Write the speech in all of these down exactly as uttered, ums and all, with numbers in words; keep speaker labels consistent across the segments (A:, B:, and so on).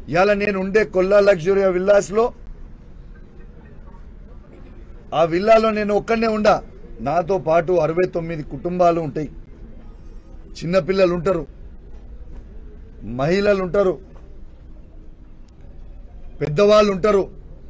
A: ఇవాళ నేను ఉండే కొల్లా లగ్జరీ విల్లాస్ లో ఆ విల్లాలో నేను ఒక్కనే ఉండా, నాతో పాటు అరవై తొమ్మిది కుటుంబాలు ఉంటాయి. చిన్నపిల్లలు ఉంటారు, మహిళలు ఉంటారు, పెద్దవాళ్ళు ఉంటారు.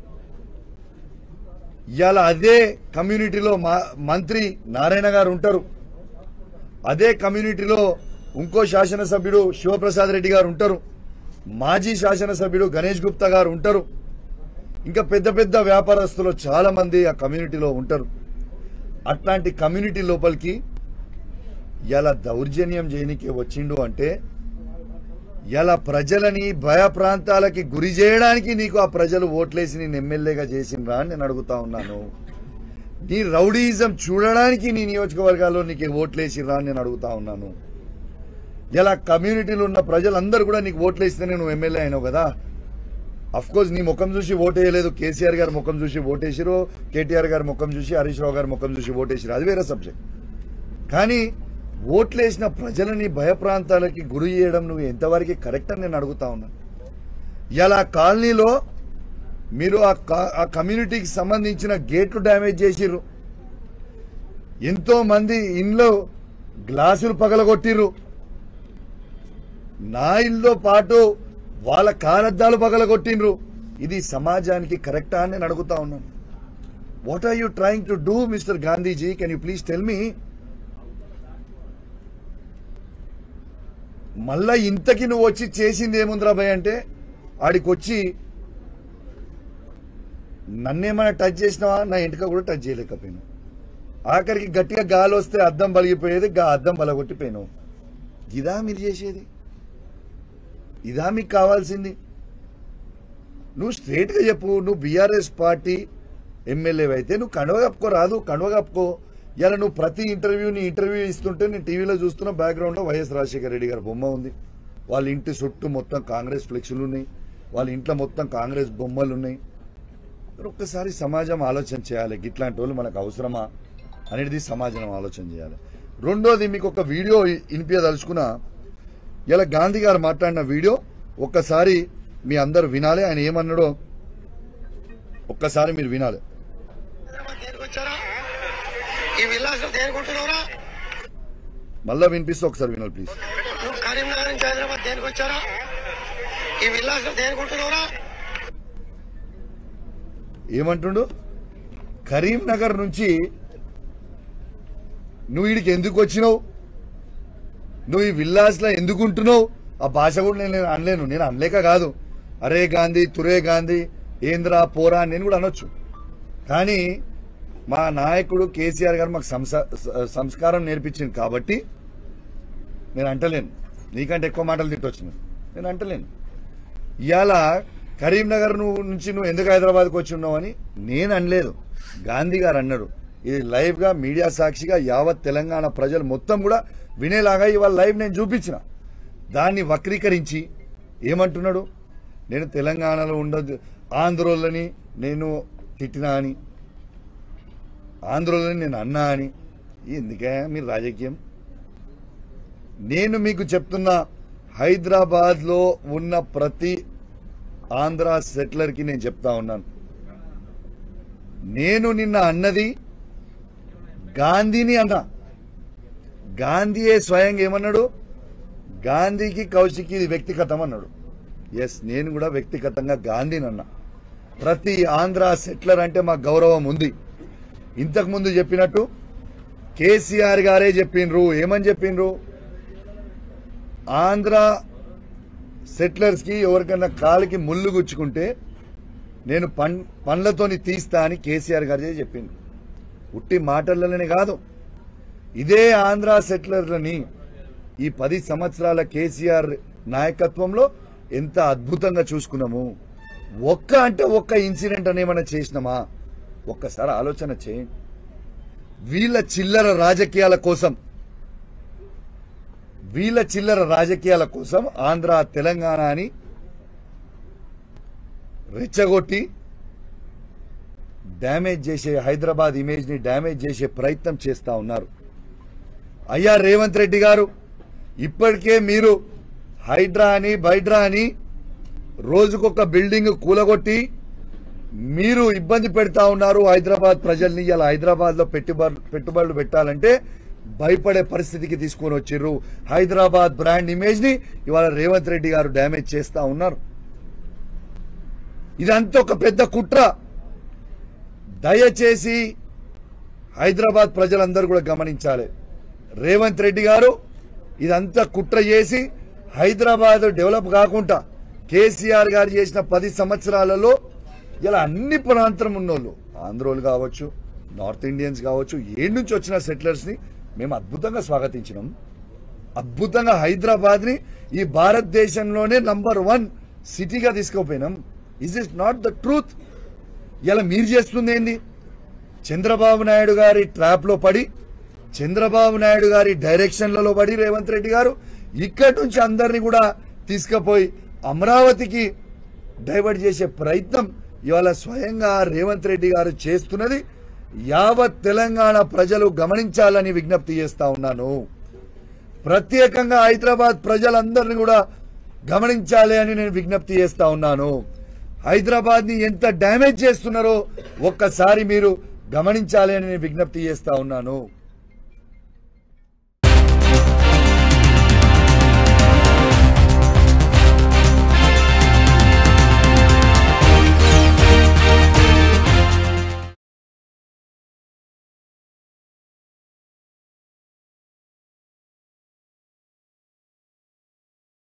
A: ఇవాళ అదే కమ్యూనిటీలో మంత్రి నారాయణ గారు ఉంటారు, అదే కమ్యూనిటీలో ఇంకో శాసనసభ్యుడు శివప్రసాద్ రెడ్డి గారు ఉంటారు, మాజీ శాసనసభ్యుడు గణేష్ గుప్తా గారు ఉంటారు, ఇంకా పెద్ద పెద్ద వ్యాపారస్తులు చాలా మంది ఆ కమ్యూనిటీలో ఉంటారు. అట్లాంటి కమ్యూనిటీ లోపలికి ఇలా దౌర్జన్యం చేయనికి వచ్చిండు అంటే ఇలా ప్రజలని భయ ప్రాంతాలకి గురి చేయడానికి నీకు ఆ ప్రజలు ఓట్లేసి నేను ఎమ్మెల్యేగా చేసిండ్రా అని నేను అడుగుతా ఉన్నాను. నీ రౌడీయిజం చూడడానికి నీ నియోజకవర్గాల్లో నీకు ఓట్లేసిర్రా అని నేను అడుగుతా ఉన్నాను. ఇలా కమ్యూనిటీలో ఉన్న ప్రజలందరూ కూడా నీకు ఓట్లేస్తేనే నువ్వు ఎమ్మెల్యే అయినావు కదా. అఫ్కోర్స్ నీ ముఖం చూసి ఓటేయలేదు, కేసీఆర్ గారి ముఖం చూసి ఓటేసిరు, కేటీఆర్ గారి ముఖం చూసి, హరీష్ రావు గారి ముఖం చూసి ఓటేసిరు, అది వేరే సబ్జెక్ట్. కానీ ఓట్లేసిన ప్రజలని భయప్రాంతాలకి గురి చేయడం నువ్వు ఎంతవరకు కరెక్ట్ అని నేను అడుగుతా ఉన్నాను. ఇలా కాలనీలో మీరు ఆ కమ్యూనిటీకి సంబంధించిన గేట్లు డ్యామేజ్ చేసిర్రు, ఎంతో మంది ఇంట్లో గ్లాసులు పగలగొట్టిర్రు, నా ఇల్లుతో పాటు వాళ్ళ కారద్దాలు పగలగొట్టిండ్రు. ఇది సమాజానికి కరెక్టా అని నేను అడుగుతా ఉన్నాను. What are you trying to do mister Gandhiji? Can you please tell me? మళ్ళా ఇంతకి నువ్వు వచ్చి చేసింది ఏముందిరా భయ్ అంటే, ఆడికి వచ్చి నన్నేమైనా టచ్ చేసినావా? నా ఇంటికి కూడా టచ్ చేయలేకపోయినావు. ఆఖరికి గట్టిగా గాలి వస్తే అద్దం బలిగిపోయేది, గా అద్దం బలగొట్టిపోయినావు. ఇదా మీరు చేసేది? ఇదా మీకు కావాల్సింది? నువ్వు స్ట్రేట్ గా చెప్పు, నువ్వు బీఆర్ఎస్ పార్టీ ఎమ్మెల్యే అయితే నువ్వు కండువ కప్పుకో రాదు, కండువ కప్పుకో. ఇలా నువ్వు ప్రతి ఇంటర్వ్యూని ఇంటర్వ్యూ ఇస్తుంటే నేను టీవీలో చూస్తున్న బ్యాక్గ్రౌండ్ లో వైఎస్ రాజశేఖర రెడ్డి గారి బొమ్మ ఉంది, వాళ్ళ ఇంటి చుట్టూ మొత్తం కాంగ్రెస్ ఫ్లెక్సులు ఉన్నాయి, వాళ్ళ ఇంట్లో మొత్తం కాంగ్రెస్ బొమ్మలు ఉన్నాయి. ఒక్కసారి సమాజం ఆలోచన చేయాలి, ఇట్లాంటి వాళ్ళు మనకు అవసరమా అనేది సమాజం ఆలోచన చేయాలి. రెండోది మీకు ఒక వీడియో వినిపించదలుచుకున్నా. ఇలా గాంధీ గారు మాట్లాడిన వీడియో ఒక్కసారి మీ అందరు వినాలి. ఆయన ఏమన్నాడో ఒక్కసారి మీరు వినాలి. మళ్ళా వినిపిస్తే ఒకసారి వినాలి ప్లీజ్.
B: కరీంనగర్ నుంచి హైదరాబాద్ దేనికి వచ్చారా? ఈ విల్లాస్ దేనికుంటున్నారా?
A: ఏమంటుండు? కరీంనగర్ నుంచి నువ్వు వీడికి ఎందుకు వచ్చినావు, నువ్వు ఈ విల్లాస్ లో ఎందుకు ఉంటున్నావు? ఆ భాష కూడా నేను అనలేను, నేను అనలేక కాదు. అరే గాంధీ, తురే గాంధీ, ఏంద్రా పోరా నేను కూడా అనొచ్చు. కానీ మా నాయకుడు కేసీఆర్ గారు మాకు సంస్కారం నేర్పించింది కాబట్టి నేను అంటలేను. నీకంటే ఎక్కువ మాటలు తిట్టొచ్చు, నేను అంటలేను. ఇవాళ కరీంనగర్ నువ్వు నుంచి నువ్వు ఎందుకు హైదరాబాద్కి వచ్చి ఉన్నావు అని నేను అనలేదు, గాంధీ గారు అన్నాడు. ఇది లైవ్ గా మీడియా సాక్షిగా యావత్ తెలంగాణ ప్రజలు మొత్తం కూడా వినేలాగా ఇవాళ లైవ్ నేను చూపించిన. దాన్ని వక్రీకరించి ఏమంటున్నాడు, నేను తెలంగాణలో ఉండదు, ఆంధ్రోళ్ళని నేను తిట్టినా అని, ఆంధ్రోళ్ళని నేను అన్నా అని. ఎందుకే మీరు రాజకీయం? నేను మీకు చెప్తున్నా, హైదరాబాద్ లో ఉన్న ప్రతి ఆంధ్ర సెటిలర్ కి నేను చెప్తా ఉన్నాను, నేను నిన్న అన్నది గాంధీని అన్నా. గాంధీయే స్వయంగా ఏమన్నాడు, గాంధీకి కౌశిక్ ఇది వ్యక్తిగతం అన్నాడు. ఎస్, నేను కూడా వ్యక్తిగతంగా గాంధీని అన్నా. ప్రతి ఆంధ్ర సెటిలర్ అంటే మాకు గౌరవం ఉంది. ఇంతకు ముందు చెప్పినట్టు కేసీఆర్ గారే చెప్పిండ్రు. ఏమని చెప్పిండ్రు? ఆంధ్ర సెటిలర్స్ కి ఎవరికన్నా కాలికి ముళ్ళు గుచ్చుకుంటే నేను పం పండ్లతోని తీస్తా అని కేసీఆర్ గారే చెప్పిండ్రు. ఉట్టి మాటలనే కాదు, ఇదే ఆంధ్ర సెటిలర్లని ఈ పది సంవత్సరాల కేసీఆర్ నాయకత్వంలో ఎంత అద్భుతంగా చూసుకున్నాము. ఒక్క అంటే ఒక్క ఇన్సిడెంట్ అనేమన్నా చేసినామా? ఒక్కసారి ఆలోచన చేయండి. వీళ్ళ చిల్లర రాజకీయాల కోసం వీళ్ళ చిల్లర రాజకీయాల కోసం ఆంధ్ర తెలంగాణ అని రెచ్చగొట్టి డ్యామేజ్ చేసే, హైదరాబాద్ ఇమేజ్ ని డ్యామేజ్ చేసే ప్రయత్నం చేస్తా ఉన్నారు. అయ్యా రేవంత్ రెడ్డి గారు, ఇప్పటికే మీరు హైడ్రా అని బైడ్రా అని రోజుకొక బిల్డింగ్ కూలగొట్టి మీరు ఇబ్బంది పెడతా ఉన్నారు హైదరాబాద్ ప్రజల్ని. ఇలా హైదరాబాద్ లో పెట్టుబడులు పెట్టుబడులు పెట్టాలంటే భయపడే పరిస్థితికి తీసుకొని వచ్చిర్రు. హైదరాబాద్ బ్రాండ్ ఇమేజ్ ని ఇవాళ రేవంత్ రెడ్డి గారు డ్యామేజ్ చేస్తా ఉన్నారు. ఇదంతా ఒక పెద్ద కుట్ర. దయచేసి హైదరాబాద్ ప్రజలందరూ కూడా గమనించాలి. రేవంత్ రెడ్డి గారు ఇదంతా కుట్ర చేసి హైదరాబాద్ డెవలప్ కాకుండా కేసీఆర్ గారు చేసిన పది సంవత్సరాలలో ఇలా అన్ని ప్రాంతం ఉన్నోళ్ళు, ఆంధ్రోలు కావచ్చు, నార్త్ ఇండియన్స్ కావచ్చు, ఏడు నుంచి వచ్చిన సెటిలర్స్ ని మేము అద్భుతంగా స్వాగతించినాం. అద్భుతంగా హైదరాబాద్ ని ఈ భారతదేశంలోనే నంబర్ వన్ సిటీగా తీసుకుపోయినాం. Is is not the truth? ఇలా మీరు చేస్తుంది ఏంది? చంద్రబాబు నాయుడు గారి ట్రాప్ లో పడి, చంద్రబాబు నాయుడు గారి డైరెక్షన్లలో పడి రేవంత్ రెడ్డి గారు ఇక్కడి నుంచి అందరినీ కూడా తీసుకుపోయి అమరావతికి డైవర్ట్ చేసే ప్రయత్నం ఇవాళ స్వయంగా రేవంత్ రెడ్డి గారు చేస్తున్నది యావత్ తెలంగాణ ప్రజలు గమనించాలని విజ్ఞప్తి చేస్తా ఉన్నాను. ప్రత్యేకంగా హైదరాబాద్ ప్రజలందరినీ కూడా గమనించాలి అని నేను విజ్ఞప్తి చేస్తా ఉన్నాను. హైదరాబాద్ ని ఎంత డ్యామేజ్ చేస్తున్నారో ఒక్కసారి మీరు గమనించాలి అని నేను విజ్ఞప్తి చేస్తా ఉన్నాను.